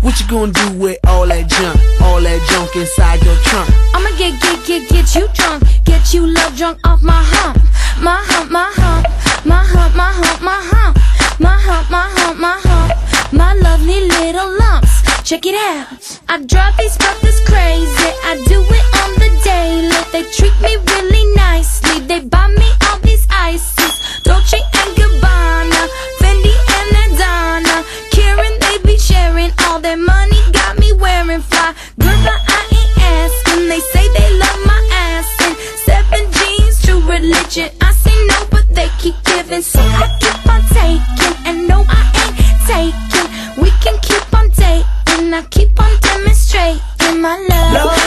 What you gonna do with all that junk inside your trunk? I'ma get you drunk, get you love drunk off my hump, my hump, my hump, my hump, my hump, my hump, my hump, my hump, my hump, my lovely little lumps. Check it out. I drive these brothers crazy. I do it on the daily. They treat me really nicely. They buy me all these ices, Dolce and Gabbana, Fendi and Adana. Karen, they be sharing all their money. Got me wearing fly. Girl, but I ain't asking. They say they love my ass and 7 jeans, true religion. I say no, but they keep giving, so I keep on taking. And no, I ain't taking. We can keep on dating. I keep on demonstrating my love.